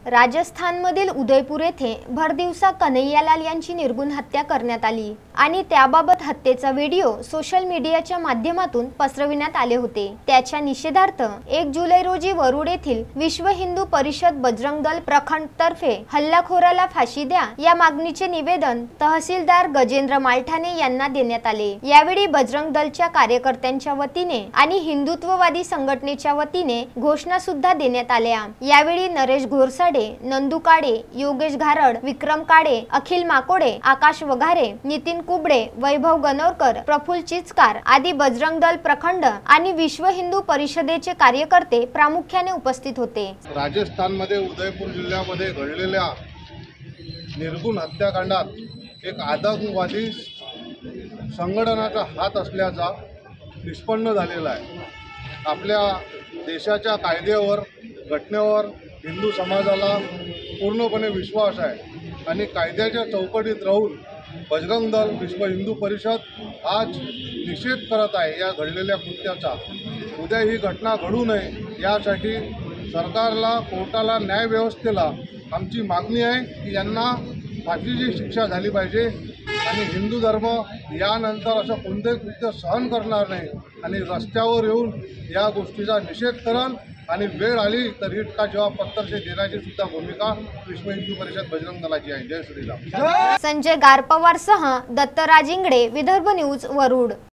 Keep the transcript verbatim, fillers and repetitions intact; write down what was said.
राजस्थानमधील उदयपूर येथे भरदिवसा कन्हैयालाल यांची निर्गुण हत्या करण्यात आली आणि त्याबाबत हत्येचा व्हिडिओ सोशल मीडियाच्या माध्यमातून पसरविण्यात आले होते। त्याच्या निषेधार्थ एक जुलै रोजी वरुड येथील विश्व हिंदू परिषद बजरंग दल प्रखंड तर्फे हल्लाखोराला फाशी द्या या मागणीचे निवेदन तहसीलदार गजेंद्र मालठाणे यांना देण्यात आले। यावेळी बजरंग दलच्या कार्यकर्त्यांच्या वतीने आणि हिंदुत्ववादी संघटनेच्या वतीने घोषणा सुद्धा देण्यात आल्या। यावेळी नरेश घोरसाडे, नंदू काडे, योगेश घारड, विक्रम काडे, अखिल माकोडे, आकाश वघारे, नितीन कुबडे, वैभव गणोरकर, प्रफुल्ल चिचकार आदी बजरंग दल प्रखंड आणि विश्व हिंदू परिषदेचे कार्यकर्ते प्रामुख्याने उपस्थित होते। राजस्थान मध्ये उदयपूर जिल्ह्यामध्ये घडलेल्या निर्गुण हत्याकांडात एक आतंकवादी संघटनाचा हात असल्याचा निष्पन्न झालेला आहे। आपल्या देशाच्या कायद्यावर, घटनेवर हिंदू समाजाला पूर्णपणे विश्वास आहे आणि कायद्याच्या चौकटीत राहून बजरंग दल विश्व हिंदू परिषद आज निषेध करत आहे या घडलेल्या कृत्याचा। उद्या ही घटना घडू नये यासाठी सरकारला, कोर्टाला, न्याय व्यवस्थेला आमची मागणी आहे की यांना फाशीची शिक्षा झाली पाहिजे आणि हिंदू धर्म यानंतर असं कोणतेही कृत्य सहन करणार नाही आणि रस्त्यावर येऊन या गोष्टीचा निषेध करेल आणि वेळ आली तर इटका जेव्हा पत्थरसे देण्याची सुद्धा भूमिका विश्व हिंदू परिषद बजरंग दलाची आहे। जय श्रीराम। संजय गारपवार सह दत्तराज इंगडे, विदर्भ न्यूज, वरुड।